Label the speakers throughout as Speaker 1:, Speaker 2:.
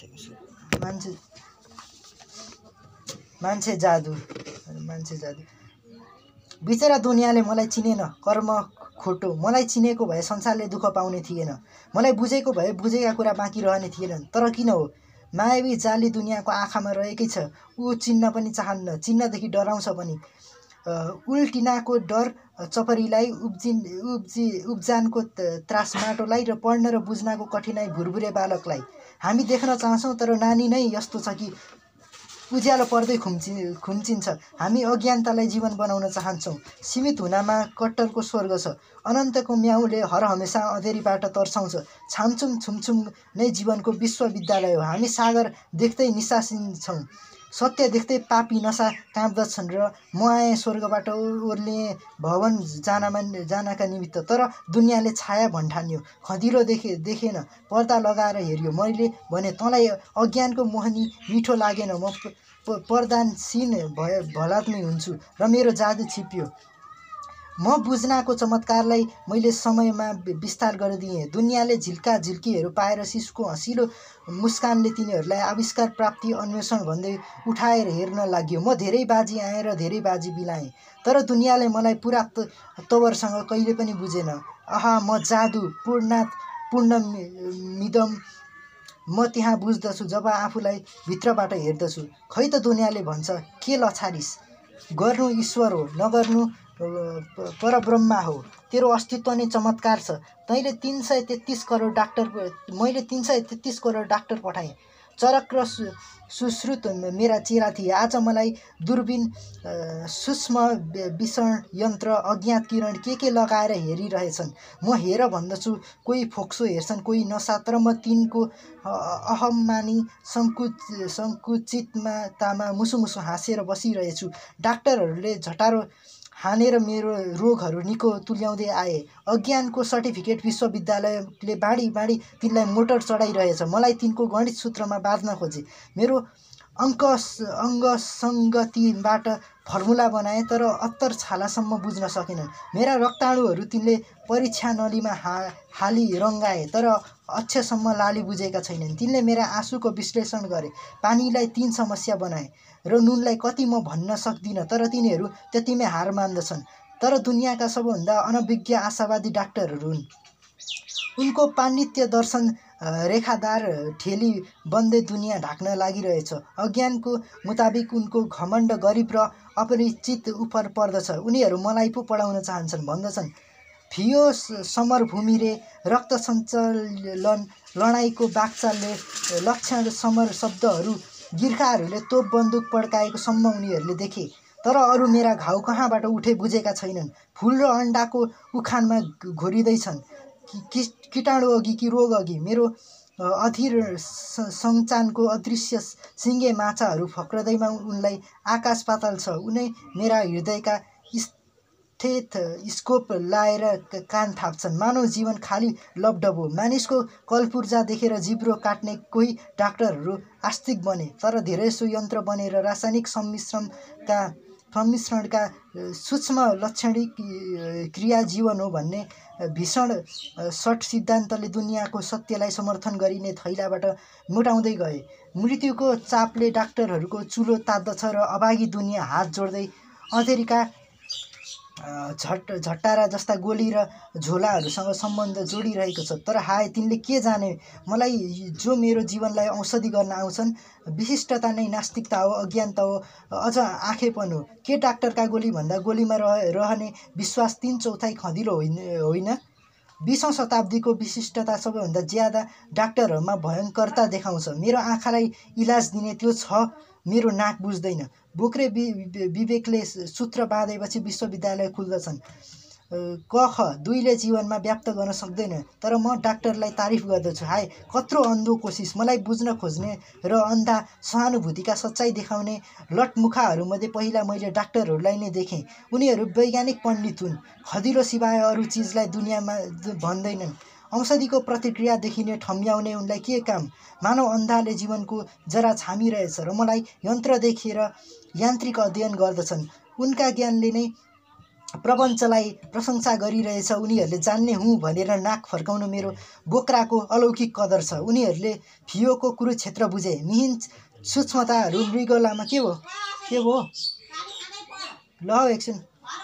Speaker 1: मान्छे मान्छे जादु बिचरा दुनियाँले मलाई चिनेन, कर्म खोटो। मलाई चिनेको भए संसारले दुःख पाउने थिएन। मलाई बुझेको भए बुझेका कुरा बाँकी रहने थिएनन्। तर किन हो, मायावी जाली दुनियाँको आँखामा रहेकै छ। ऊ चिन्न पनि चाहन्न, चिन्नदेखि डराउँछ पनि। उल्टिनाको डर चपरीलाई, उब्जानको त्रास माटोलाई र पढ्न र बुझ्नको कठिनाई भुरभुरे बालकलाई। हामी देख्न चाहन्छौँ तर नानी नै यस्तो छ कि उज्यालो पर्दै खुम्चिन्छ। हामी अज्ञानतालाई जीवन बनाउन चाहन्छौँ। सीमित हुनमा कट्टरको स्वर्ग छ। अनन्तको म्याउले हरहमेसा अँधेरीबाट तर्साउँछ। छामछुम छुमछुम नै जीवनको विश्वविद्यालय हो। हामी सागर देख्दै निसासिन्छौँ, सत्य देख्दै पापी नसा काँप्दछन् र म आएँ स्वर्गबाट ओर्लिएँ भवन जानका निमित्त। तर दुनियाँले छाया भन्ठान्यो, खँदिलो देखेन, पर्दा लगाएर हेऱ्यो। मैले भने तँलाई अज्ञानको मोहनी मिठो लागेन, म पर्दानसिन भलात्मी हुन्छु र मेरो जादु छिप्यो। म बुझ्नाको चमत्कारलाई मैले समयमा विस्तार गरिदिएँ। दुनियाँले झिल्का झिल्कीहरू पाएर शिशुको हँसिलो मुस्कानले तिनीहरूलाई आविष्कार, प्राप्ति, अन्वेषण भन्दै उठाएर हेर्न लाग्यो। म धेरै बाजी आएँ र धेरै बाजी बिलाएँ, तर दुनियाँले मलाई पुरा तवरसँग कहिले पनि बुझेन। आहा, म जादु पूर्णमिदम, म त्यहाँ बुझ्दछु जब आफूलाई भित्रबाट हेर्दछु। खै त दुनियाँले भन्छ, के लछारिस, गर्नु ईश्वर हो, नगर्नु परब्रह्मा हो। तेरो अस्तित्व नै चमत्कार छ। मैले 333 करोड डाक्टर पठाएँ। चरक र सुश्रुत मेरा चेला थिए। आज मलाई दूरबीन, सूक्ष्म विषण यन्त्र, अज्ञात किरण के लगाएर हेरिरहेछन्। म हेर भन्दछु, कोही फोक्सो हेर्छन्, कोही नसा। तर म तिनको अहम्मानी सङ्कुचिततामा मुसुमुसु हाँसेर बसिरहेछु। डाक्टरहरूले झटारो हानेर मेरो रोगहरू निको तुल्याउँदै आए। अज्ञानको सर्टिफिकेट विश्वविद्यालयले बाँडी तिनलाई मोटर चढाइरहेछ। मलाई तिनको गणित सूत्रमा बाँध्न खोजे। मेरो अङ्गसङ्गतिबाट फर्मुला बनाए, तर अत्तर छालासम्म बुझ्न सकेनन्। मेरा रक्ताणुहरू तिनले परीक्षा नलीमा हाली रङ्गाए, तर अक्षसम्म लाली बुझेका छैनन्। तिनले मेरा आँसुको विश्लेषण गरे, पानीलाई 3 समस्या बनाए र नुनलाई कति म भन्न सक्दिनँ, तर तिनीहरू त्यतिमै हार मान्दछन्। तर दुनियाँका सबभन्दा अनभिज्ञ आशावादी डाक्टरहरू हुन्। उनको पाण्डित्य दर्शन रेखादार ठेली बन्दै दुनियाँ ढाक्न लागिरहेछ। अज्ञानको मुताबिक उनको घमण्ड गरिब र अपरिचित उप पर्दछ। उनीहरू मलाई पो पढाउन चाहन्छन्। भन्दछन्, फियो समरभूमि रे, रक्त सञ्चालन, लडाइँको बागचालले, लक्षण समर शब्दहरू गिर्खाहरूले तोप बन्दुक पड्काएको सम्म उनीहरूले देखे। तर अरू मेरा घाउ कहाँबाट उठे बुझेका छैनन्। फुल र अण्डाको उखानमा घोरिँदैछन्, कीटाणु अघि कि रोग अघि। मेरो अधीर सञ्चानको अदृश्य सिङ्गे माछाहरू फक्रदैमा उनलाई आकाश पाताल छ। उनै मेरा हृदयका स्टेथोस्कोप लाएर कान थाप्छन्। मानव जीवन खाली लबडब हो। मानिसको कलपुर्जा देखेर जिब्रो काट्ने कोही डाक्टरहरू आस्तिक बने, तर धेरैसो यन्त्र बनेर रासायनिक सम्मिश्रणका सूक्ष्म लक्षणिक क्रिया जीवन हो भन्ने भीषण सट सिद्धान्तले दुनियाँको सत्यलाई समर्थन गरिने थैलाबाट मोटाउँदै गए। मृत्युको चापले डाक्टरहरूको चुलो ताद्दछ र अभागी दुनियाँ हात जोड्दै अँधेरीका झट्टारा जस्ता गोली र झोलाहरूसँग सम्बन्ध जोडिरहेको छ। तर हाय, तिनले के जाने मलाई, जो मेरो जीवनलाई औषधि गर्न आउँछन्। विशिष्टता नै नास्तिकता हो, अज्ञानता हो, अझ आँखेपन हो। के डाक्टरका गोलीभन्दा गोलीमा रहने विश्वास 3/4 खँदिलो होइन? 20औं शताब्दीको विशिष्टता सबैभन्दा ज्यादा डाक्टरहरूमा भयङ्करता देखाउँछ। मेरो आँखालाई इलाज दिने त्यो छ, मेरो नाक बुझ्दैन। बोक्रे विवेकले सूत्र बाँधेपछि विश्वविद्यालय खुल्दछन्। क ख 2ले जीवनमा व्याप्त गर्न सक्दैन। तर म डाक्टरलाई तारिफ गर्दछु। हाय, कत्रो अन्धो कोसिस। मलाई बुझ्न खोज्ने र अन्धा सहानुभूतिका सच्चाइ देखाउने लटमुखाहरूमध्ये पहिला मैले डाक्टरहरूलाई नै देखेँ। उनीहरू वैज्ञानिक पण्डित हुन्। खदिलो सिवाय अरू चिजलाई दुनियाँमा भन्दैनन्। औषधिको प्रतिक्रिया देखिने ठम्ब्याउने उनलाई के काम? मानव अन्धाले जीवनको जरा छामिरहेछ र मलाई यन्त्र देखेर यान्त्रिक अध्ययन गर्दछन्। उनका ज्ञानले नै प्रपञ्चलाई प्रशंसा गरिरहेछ। उनीहरूले जान्ने हुँ भनेर नाक फर्काउनु मेरो बोक्राको अलौकिक कदर छ। उनीहरूले फियोको कुरुक्षेत्र बुझे। मिहिन सूक्ष्मताहरू मृगौलामा के भयो ल एकछिन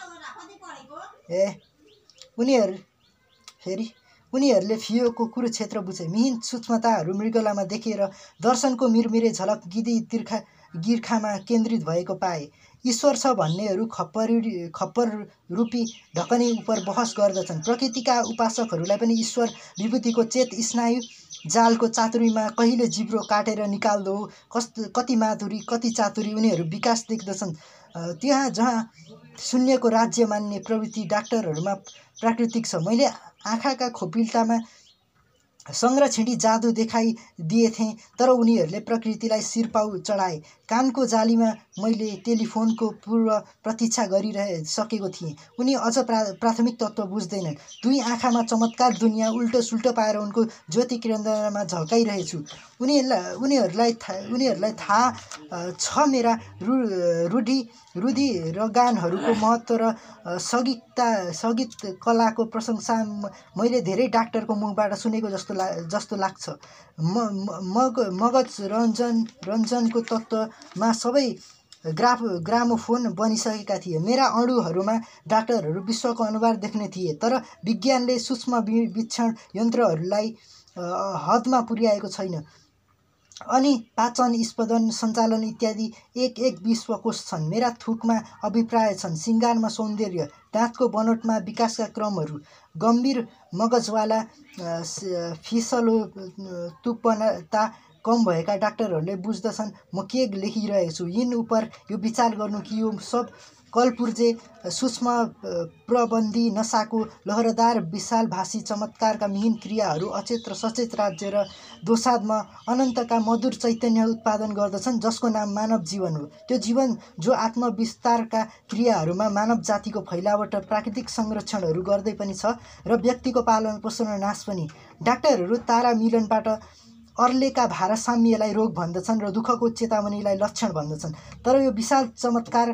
Speaker 1: उनीहरूले फियोको कुरुक्षेत्र बुझे। मिहिन सूक्ष्मताहरू मृगौलामा देखेर दर्शनको मिरमिरे झलक गिर्खामा केन्द्रित भएको पाए। ईश्वर छ भन्नेहरू खप्पर रूपी ढकनी उप बहस गर्दछन्। प्रकृतिका उपासकहरूलाई पनि ईश्वर विभूतिको चेत स्नायु जालको चातुरीमा कहिले जिब्रो काटेर निकाल्दो कति माधुरी कति चातुरी उनीहरू विकास देख्दछन्। त्यहाँ जहाँ शून्यको राज्य मान्ने प्रवृत्ति डाक्टरहरूमा प्राकृतिक छ। मैले आँखाका खोपिल्टामा सङ्ग्रछिडी जादु देखाइदिएथेँ तर उनीहरूले प्रकृतिलाई सिरपाउ चढाए। कानको जालीमा मैले टेलिफोनको पूर्व प्रतीक्षा गरिसकेको थिएँ। उनी अझ प्राथमिक तत्त्व बुझ्दैनन्। दुई आँखामा चमत्कार दुनियाँ उल्टो सुल्टो पाएर उनको ज्योति केन्द्रमा झल्काइरहेछु। उनीहरूलाई थाहा छ मेरा रुढि र गानहरूको महत्त्व र सङ्गीत कलाको प्रशंसा मैले धेरै डाक्टरको मुखबाट सुनेको जस्तो लाग्छ। मगज रञ्जनको तत्त्वमा सबै ग्रामोफोन बनिसकेका थिए। मेरा अणुहरूमा डाक्टरहरू विश्वको अनुहार देख्ने थिए तर विज्ञानले सूक्ष्म वीक्षण यन्त्रहरूलाई हदमा पुर्याएको छैन। अनि पाचन स्पन्दन सञ्चालन इत्यादि एक विश्वकोश छन्। मेरा थुकमा अभिप्राय छन्, सिङ्गारमा सौन्दर्य, दाँतको बनोटमा विकासका क्रमहरू। गम्भीर मगजवाला फिसलोतुपता कम भएका डाक्टरहरूले बुझ्दछन् म के लेखिरहेको छु। यिन उप यो विचार गर्नु कि यो सब कलपुर्जे सूक्ष्म प्रबन्धी नसाको लहरदार विशालभाषी चमत्कारका मिहिन क्रियाहरू अचेत र सचेत राज्य र दोसादमा अनन्तका मधुर चैतन्य उत्पादन गर्दछन् जसको नाम मानव जीवन हो। त्यो जीवन जो आत्मविस्तारका क्रियाहरूमा मानव जातिको फैलावट र प्राकृतिक संरक्षणहरू गर्दै पनि छ र व्यक्तिको पालन पोषण र नाश पनि। डाक्टरहरू तारा मिलनबाट अर्लेका भारसाम्यलाई रोग भन्दछन् र दुःखको चेतावनीलाई लक्षण भन्दछन्। तर यो विशाल चमत्कार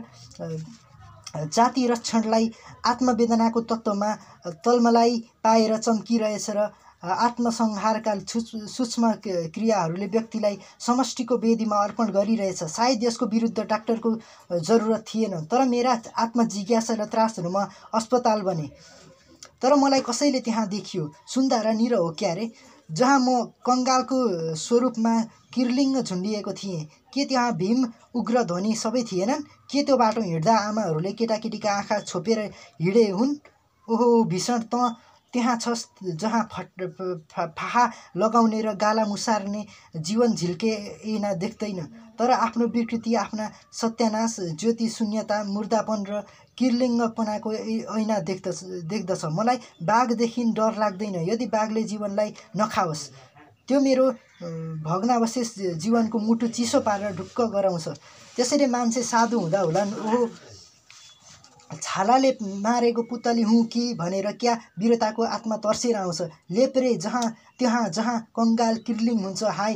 Speaker 1: जाति रक्षणलाई आत्मवेदनाको तत्त्वमा तलमलाई पाएर चम्किरहेछ र आत्मसंहारका सूक्ष्म क्रियाहरूले व्यक्तिलाई समष्टिको वेदीमा अर्पण गरिरहेछ। सायद यसको विरुद्ध डाक्टरको जरुरत थिएन तर मेरा आत्मजिज्ञासा र त्रासहरूमा अस्पताल बने। तर मलाई कसैले त्यहाँ देखियो। सुन्दा र निर हो क्यारे जहाँ म कङ्गालको स्वरूपमा किर्लिङ्ग झुन्डिएको थिएँ। के त्यहाँ भीम उग्र ध्वनि सबै थिएनन्? के त्यो बाटो हिँड्दा आमाहरूले केटाकेटीका आँखा छोपेर हिँडे हुन्? ओहो भीषण त त्यहाँ छस् जहाँ फाहा लगाउने र गाला मुसार्ने जीवन झिल्के ऐना देख्दैन तर आफ्नो विकृति आफ्ना सत्यानाश ज्योति शून्यता मुर्दापन र किर्लिङ्गपनाको ऐना देख्दछ। मलाई बाघदेखि डर लाग्दैन यदि बाघले जीवनलाई नखाओस्। त्यो मेरो भग्नावशेष जीवनको मुटु चिसो पारेर ढुक्क गराउँछ। त्यसैले मान्छे साधु हुँदा होलान्। ओहो छालाले मारेको पुतली हुँ कि भनेर क्या वीरताको आत्मा तर्सेर आउँछ। लेप्रे जहाँ कङ्गाल किर्लिङ हुन्छ। हाय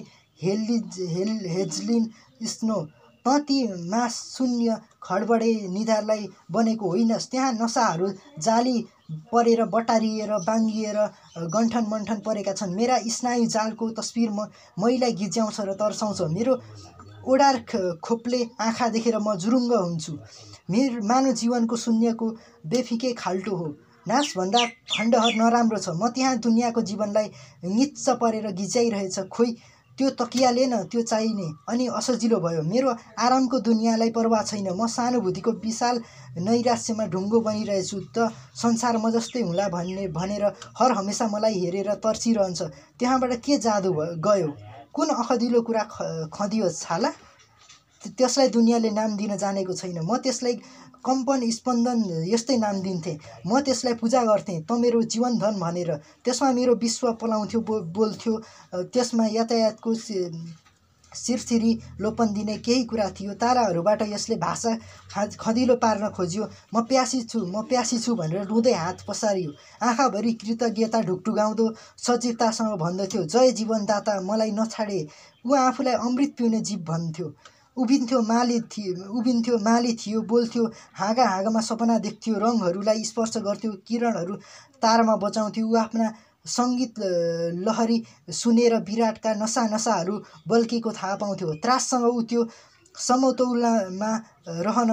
Speaker 1: हेजलिन स्नो त ती मास शून्य खडबडे निधारलाई बनेको होइनस्। त्यहाँ नसाहरू जाली परेर बटारिएर बाङ्गिएर गन्ठन मन्ठन परेका छन्। मेरा स्नायु जालको तस्बिर मैलाई गिज्याउँछ र तर्साउँछ। मेरो ओडार खोप्ले आँखा देखेर म जुरुङ्ग हुन्छु। मानव जीवनको शून्यको बेफिके खाल्टो हो। नाशभन्दा खण्डहर नराम्रो छ। म त्यहाँ दुनियाँको जीवनलाई निच्च परेर गिज्याइरहेछ। खोइ त्यो तकियाले न त्यो चाहिने अनि असजिलो भयो। मेरो आरामको दुनियाँलाई परवाह छैन। म सानुभूतिको विशाल नैराश्यमा ढुङ्गो बनिरहेछु त संसार म जस्तै हुँला भनेर हर हमेसा मलाई हेरेर तर्सिरहन्छ। त्यहाँबाट के जादु गयो? कुन अखदिलो कुरा खदियो छाला? त्यसलाई दुनियाँले नाम दिन जानेको छैन। म त्यसलाई कम्पन स्पन्दन यस्तै नाम दिन्थेँ। म त्यसलाई पूजा गर्थेँ त मेरो जीवनधन भनेर। त्यसमा मेरो विश्व पलाउँथ्यो बोल्थ्यो। त्यसमा यातायातको सिरसिरी लोपन दिने केही कुरा थियो। ताराहरूबाट यसले भाषा खदिलो पार्न खोज्यो। म प्यासी छु भनेर रुँदै हात पसारियो। आँखाभरि कृतज्ञता ढुकढुकाउँदो सजीवतासँग भन्दथ्यो जय जीवनदाता मलाई नछाडे। ऊ आफूलाई अमृत पिउने जीव भन्थ्यो। उभिन्थ्यो, माली थियो, बोल्थ्यो, हाँगामा सपना देख्थ्यो, रङहरूलाई स्पर्श गर्थ्यो, किरणहरू तारमा बचाउँथ्यो। ऊ आफ्ना सङ्गीत लहरी सुनेर विराटका नसाहरू बल्केको थाहा पाउँथ्यो। त्राससँग ऊ त्यो समतौलामा रहन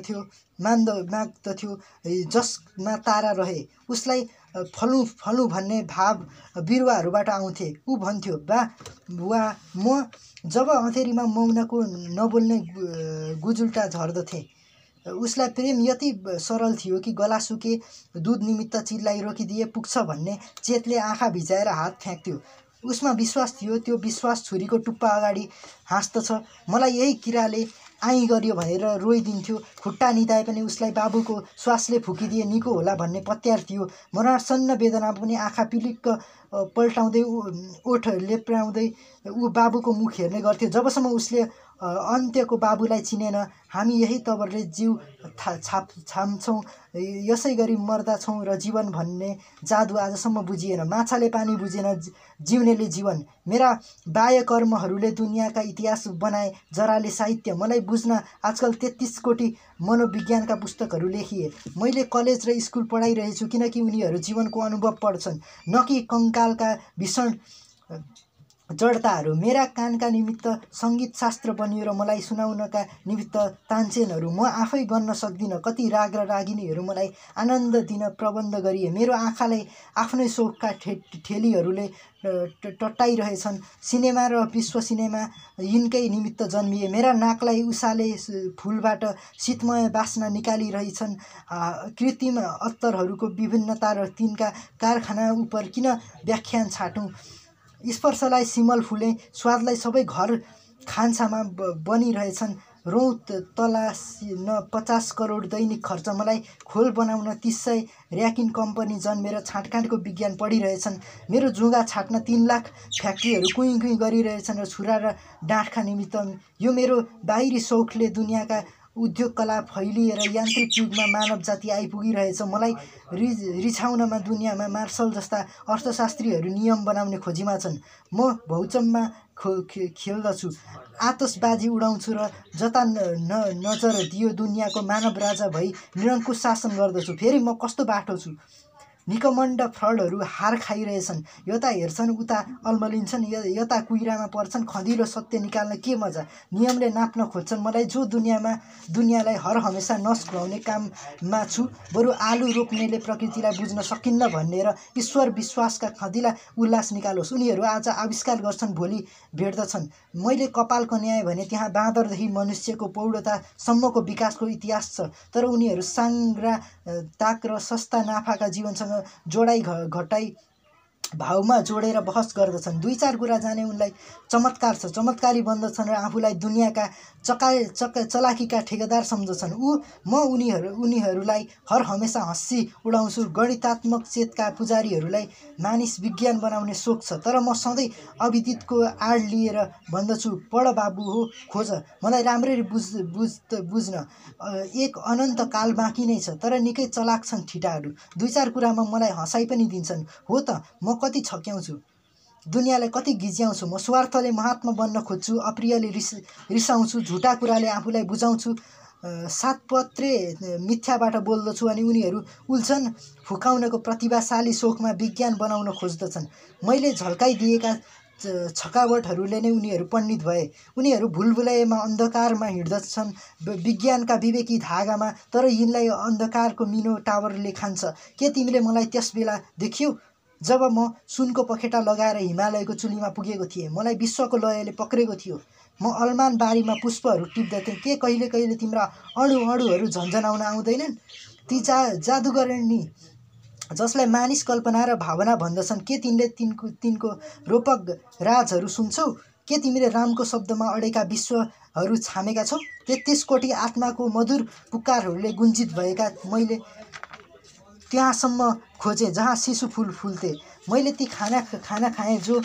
Speaker 1: माग्दथ्यो जसमा तारा रहे। उसलाई फलौँ भन्ने भाव बिरुवाहरूबाट आउँथे। ऊ भन्थ्यो, वा म जब अँधेरीमा मौनको नबोल्ने गुजुल्टा झर्दथे। उसलाई प्रेम यति सरल थियो कि गला सुके दुध निमित्त चिल्लाई रोकिदिए पुग्छ भन्ने चेतले आँखा भिजाएर हात फ्याँक्थ्यो। उसमा विश्वास थियो। त्यो विश्वास छुरीको टुप्पा अगाडि हाँस्दछ। मलाई यही किराले आइ गर्यो भनेर रोइदिन्थ्यो। खुट्टा निदाए पनि उसलाई बाबुको श्वासले फुकिदिए निको होला भन्ने पत्यार थियो। मरणासन्न वेदना पनि आँखा पिलिक्क पल्टाउँदै ओठ लेप्राउँदै ऊ बाबुको मुख हेर्ने गर्थ्यो। जबसम्म उसले अन्त्यको बाबुलाई चिनेन। हामी यही तवरले जिउ छाम्छौँ, यसै गरी मर्दछौँ र जीवन भन्ने जादु आजसम्म बुझिएन। माछाले पानी बुझेन, जिउनेले जीवन। मेरा बाह्य कर्महरूले दुनियाँका इतिहास बनाए, जराले साहित्य। मलाई बुझ्न आजकल 33 कोटी मनोविज्ञानका पुस्तकहरू लेखिए। मैले कलेज र स्कुल पढाइरहेछु किनकि उनीहरू जीवनको अनुभव पढ्छन्, न कि कङ्कालका भीषण जडताहरू। मेरा कानका निमित्त सङ्गीतशास्त्र बनियो र मलाई सुनाउनका निमित्त तानसेनहरू। म आफै बन्न सक्दिनँ। कति राग र रागिनीहरू मलाई आनन्द दिन प्रबन्ध गरिए। मेरो आँखालाई आफ्नै शोकका ठेलीहरूले टट्टाइरहेछन्। सिनेमा र विश्व सिनेमा यिनकै निमित्त जन्मिए। मेरा नाकलाई उसाले फुलबाट शीतमय बास्ना निकालिरहेछन्। कृत्रिम अत्तरहरूको विभिन्नता र तिनका कारखाना उप किन व्याख्यान छाटौँ। स्पर्शलाई सिमल फुले, स्वादलाई सबै घर खान्छामा बनिरहेछन्। रौँ तलासी न 50 करोड दैनिक खर्च। मलाई खोल बनाउन 300 र्याकिन कम्पनी जन्मेर छाँटकाँटको विज्ञान पढिरहेछन्। मेरो जुगा छाट्न 3 लाख फ्याक्ट्रीहरू कुइँ गरिरहेछन् र छुरा र डाँठका निमित्त। यो मेरो बाहिरी शौखले दुनियाँका उद्योग कला फैलिएर यान्त्रिक युगमा मानव जाति आइपुगिरहेछ। मलाई रिझाउनमा दुनियाँमा मार्शल जस्ता अर्थशास्त्रीहरू नियम बनाउने खोजीमा छन्। म भौचम्मा खेल्दछु, आतसबाजी उडाउँछु र जता नजर दियो दुनियाँको मानव राजा भई निरङ्कुश शासन गर्दछु। फेरि म कस्तो बाठो छु। निकमण्ड फ्रडहरू हार खाइरहेछन्। यता हेर्छन्, उता अल्मलिन्छन्, यता कुइरामा पर्छन्। खँदिलो सत्य निकाल्न के मजा। नियमले नाप्न खोज्छन्। मलाई जो दुनियाँलाई हर हमेसा नस खुवाउने काममा छु। बरु आलु रोप्नेले प्रकृतिलाई बुझ्न सकिन्न भन्ने र ईश्वर विश्वासका खँदिला उल्लास निकालोस्। उनीहरू आज आविष्कार गर्छन्, भोलि भेट्दछन्। मैले कपाल कन्याएँ भने त्यहाँ बाँदरदेखि मनुष्यको पौडतासम्मको विकासको इतिहास छ। तर उनीहरू साङ्ग्रा ताक र सस्ता नाफाका जीवनसँग जोडाइ घटाइ भावमा जोडेर बहस गर्दछन्। 2-4 कुरा जाने उनलाई चमत्कार छ। चमत्कारी बन्दछन् र आफूलाई दुनियाँका चलाकीका ठेकेदार सम्झछन्। म उनीहरूलाई हर हमेसा हँसी उडाउँछु। गणितात्मक चेतका पुजारीहरूलाई मानिस विज्ञान बनाउने सोख छ। तर म सधैँ अविदितको आड लिएर भन्दछु, पढ बाबु हो, खोज। मलाई राम्ररी बुझ्न एक अनन्त काल बाँकी नै छ। तर निकै चलाक छन् ठिटाहरू। 2-4 कुरामा मलाई हँसाइ पनि दिन्छन्। हो त, म कति छक्याउँछु, दुनियाँलाई कति गिज्याउँछु। म स्वार्थले महात्मा बन्न खोज्छु, अप्रियले रिसाउँछु, झुटा कुराले आफूलाई बुझाउँछु, सातपत्रे मिथ्याबाट बोल्दछु अनि उनीहरू उल्झन फुकाउनको प्रतिभाशाली शोखमा विज्ञान बनाउन खोज्दछन्। मैले झल्काइदिएका छकावटहरूले नै उनीहरू पण्डित भए। उनीहरू भुलभुलैयामा अन्धकारमा हिँड्दछन् विज्ञानका विवेकी धागामा। तर यिनलाई अन्धकारको मिनो टावरले खान्छ। के तिमीले मलाई त्यस बेला देख्यौ जब म सुनको पखेटा लगाएर हिमालयको चुलीमा पुगेको थिएँ? मलाई विश्वको लयले पक्रेको थियो। म अलमान बारीमा पुष्पहरू टिप्दथेँ। के कहिले कहिले तिम्रा अणुहरू झन्झनाउन आउँदैनन्? ती जादुगरनी जसलाई मानिस कल्पना र भावना भन्दछन्, के तिनले तिनको रोपक राजहरू सुन्छौ? के तिमीले रामको शब्दमा अडेका विश्वहरू छामेका छौ? 33 कोटी आत्माको मधुर पुकारहरूले गुञ्जित भएका मैले त्यहाँसम्म खोजेँ जहाँ शिशु फुल फुल्थे। मैले ती खाना खाएँ जो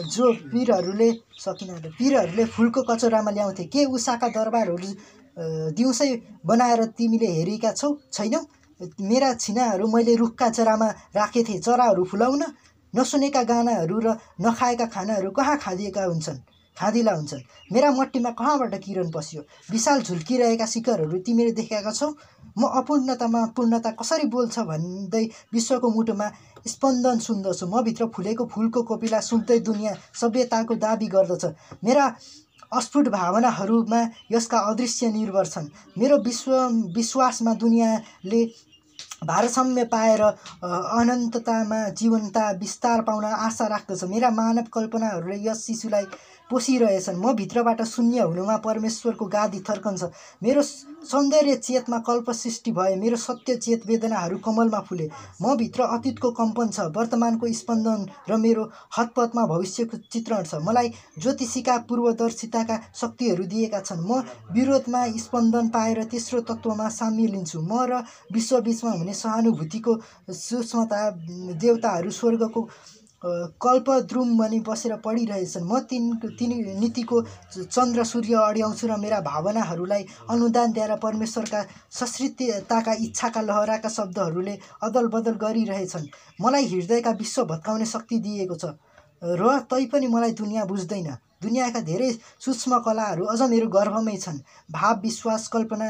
Speaker 1: पीरहरूले फुलको कचौरामा ल्याउँथे। के उषाका दरबारहरू दिउँसै बनाएर तिमीले हेरेका छैनौ? मेरा छिनाहरू मैले रुखका जरामा राखेथे चराहरू फुलाउन। नसुनेका गानाहरू र नखाएका खानाहरू कहाँ खादिएका हुन्छन्? खाँदिला हुन्छन्। मेरा मट्टीमा कहाँबाट किरण पस्यो? विशाल झुल्किरहेका शिखरहरू तिमीले देखेका छौ? म अपूर्णतामा पूर्णता कसरी बोल्छ भन्दै विश्वको मुटुमा स्पन्दन सुन्दछु। म भित्र फुलेको फुलको कोपिला सुन्दै दुनियाँ सभ्यताको दाबी गर्दछ। मेरा अस्फुट भावनाहरूमा यसका अदृश्य निर्भर छन्। मेरो विश्वासमा दुनियाँले भारसाम्य पाएर अनन्ततामा जीवनता विस्तार पाउन आशा राख्दछ। मेरा मानव कल्पनाहरूले यस शिशुलाई पोसिरहेछन्। म भित्रबाट शून्य हुनुमा परमेश्वरको गादी थर्कन्छ। मेरो सौन्दर्य चेतमा कल्प सृष्टि भए, मेरो सत्य चेत वेदनाहरू कमलमा फुले। म भित्र अतीतको कम्पन छ, वर्तमानको स्पन्दन र मेरो हतपथमा भविष्यको चित्रण छ। मलाई ज्योतिषीका पूर्वदर्शिताका शक्तिहरू दिएका छन्। म विरोधमा स्पन्दन पाएर तेस्रो तत्त्वमा सामेल लिन्छु। म र विश्वबीचमा हुने सहानुभूतिको सूक्ष्मता देवताहरू स्वर्गको कल्पद्रुम बनी बसेर पढिरहेछन्। म तिनी नीतिको चन्द्र सूर्य अड्याउँछु र मेरा भावनाहरूलाई अनुदान दिएर परमेश्वरका सृष्टिताका इच्छाका लहराका शब्दहरूले अदल बदल गरिरहेछन्। मलाई हृदयका विश्व भत्काउने शक्ति दिएको छ र तैपनि मलाई दुनियाँ बुझ्दैन। दुनियाँका धेरै सूक्ष्म कलाहरू अझ मेरो गर्भमै छन्। भाव, विश्वास, कल्पना,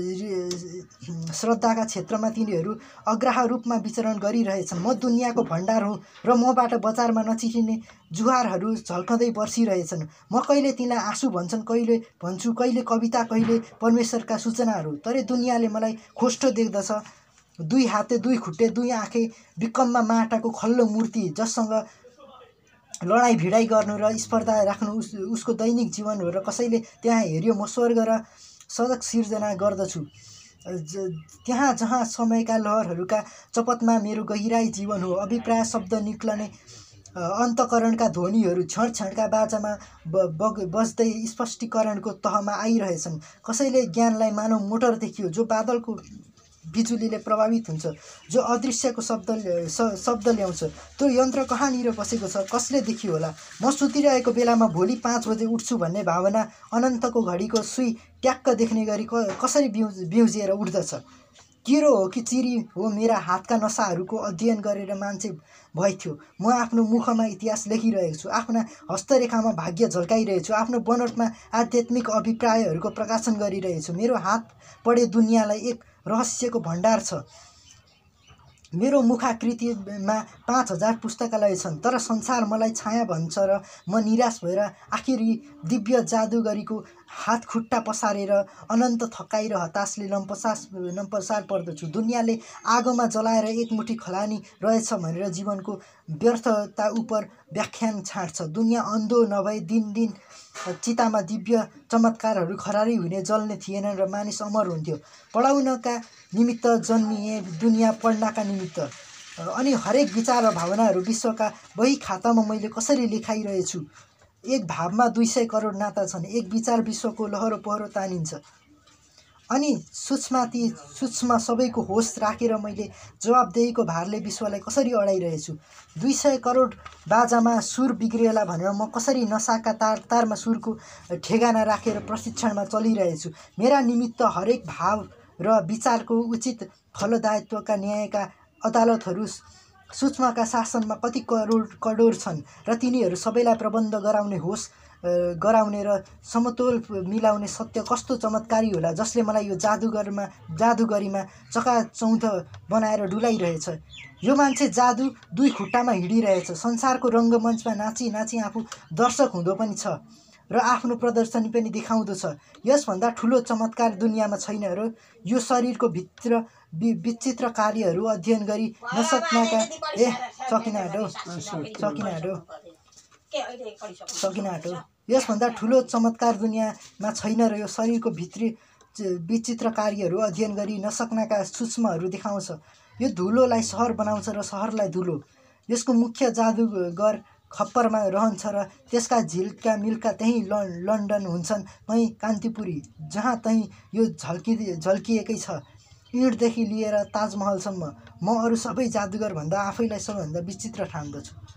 Speaker 1: श्रद्धाका क्षेत्रमा तिनीहरू अग्राह रूपमा विचरण गरिरहेछन्। म दुनियाँको भण्डार हुँ र मबाट बजारमा नचिनिने जुहारहरू झल्कँदै बर्सिरहेछन्। म कहिले तिनलाई आँसु कहिले भन्छु, कहिले कविता, कहिले परमेश्वरका सूचनाहरू। तर दुनियाँले मलाई खोस्टो देख्दछ, दुई हाते, दुई खुट्टे, दुई आँखे, विकममा माटाको खल्लो मूर्ति जससँग लडाइँ भिडाइ गर्नु र स्पर्धा राख्नु उसको दैनिक जीवन हो। र कसैले त्यहाँ हेऱ्यो म स्वर्ग र सडक सिर्जना गर्दछु, त्यहाँ जहाँ समयका लहरहरूका चपतमा मेरो गहिराई जीवन हो। अभिप्राय शब्द निक्लने अन्तकरणका ध्वनिहरू क्षण क्षणका बाजामा बज्दै स्पष्टीकरणको तहमा आइरहेछन्। कसैले ज्ञानलाई मानव मोटर देखियो जो बादलको बिजुलीले प्रभावित हुन्छ, जो अदृश्यको शब्द ल्याउँछ। त्यो यन्त्र कहाँनिर बसेको छ? कसले देखियो होला? म सुतिरहेको बेलामा भोलि 5 बजे उठ्छु भन्ने भावना अनन्तको घडीको सुई ट्याक्क देख्ने गरी कसरी बिउजिएर उठ्दछ? किरो हो कि चिरी हो? मेरा हातका नसाहरूको अध्ययन गरेर मान्छे भइथ्यो। म आफ्नो मुखमा इतिहास लेखिरहेको छु, आफ्ना हस्तरेखामा भाग्य झल्काइरहेछु, आफ्नो बनोटमा आध्यात्मिक अभिप्रायहरूको प्रकाशन गरिरहेछु। मेरो हात पढे दुनियाँलाई एक रहस्यको भण्डार छ। मेरो मुखाकृतिमा 5000 पुस्तकालय छन्, तर संसार मलाई छाया भन्छ र म निराश भएर आखिरी दिव्य जादुगरीको हात खुट्टा पसारेर अनन्त थकाइ र हतासले लम्पसार पर्दछु। दुनियाँले आगोमा जलाएर एकमुठी खलानी रहेछ भनेर जीवनको व्यर्थता उप व्याख्यान छाड्छ। दुनियाँ अन्धो नभए दिन चितामा दिव्य चमत्कारहरू खरारी हुने जल्ने थिएनन् र मानिस अमर हुन्थ्यो। पढाउनका निमित्त जन्मिए, दुनियाँ पढ्नका निमित्त। अनि हरेक विचार र भावनाहरू विश्वका बही खातामा मैले कसरी लेखाइरहेछु। एक भावमा 200 करोड नाता छन्। एक विचार विश्वको लहरो पहरो तानिन्छ। अनि सूक्ष्म सबैको होस राखेर मैले जवाबदेहीको भारले विश्वलाई कसरी अडाइरहेछु। 200 करोड बाजामा सुर बिग्रिएला भनेर म कसरी नसाका तारमा सुरको ठेगाना राखेर प्रशिक्षणमा चलिरहेछु। मेरा निमित्त हरेक भाव र विचारको उचित फलदायित्वका न्यायका अदालतहरू सूक्ष्मका शासनमा कति करोड छन् र तिनीहरू सबैलाई प्रबन्ध गराउने र समतोल मिलाउने सत्य कस्तो चमत्कारी होला, जसले मलाई यो जादुगरीमा चकाचौँध बनाएर डुलाइरहेछ। यो मान्छे जादु 2 खुट्टामा हिँडिरहेछ। संसारको रङ्गमञ्चमा नाची नाची आफू दर्शक हुँदो पनि छ र आफ्नो प्रदर्शनी पनि देखाउँदो छ। यसभन्दा ठुलो चमत्कार दुनियाँमा छैन र यो शरीरको भित्र विचित्र कार्यहरू अध्ययन गरी नसक्नका यसभन्दा ठुलो चमत्कार दुनियाँमा छैन र यो शरीरको भित्री विचित्र कार्यहरू अध्ययन गरी नसक्नका सूक्ष्महरू देखाउँछ। यो धुलोलाई सहर बनाउँछ र सहरलाई धुलो। यसको मुख्य जादुगर खप्परमा रहन्छ र त्यसका झिल्का मिल्का त्यहीँ लन्डन हुन्छन्, त्यहीँ कान्तिपुरी, जहाँ त्यहीँ यो झल्किएकै छ। इँटदेखि लिएर ताजमहलसम्म म अरू सबै जादुगर भन्दा आफैलाई सबैभन्दा विचित्र ठान्दछु।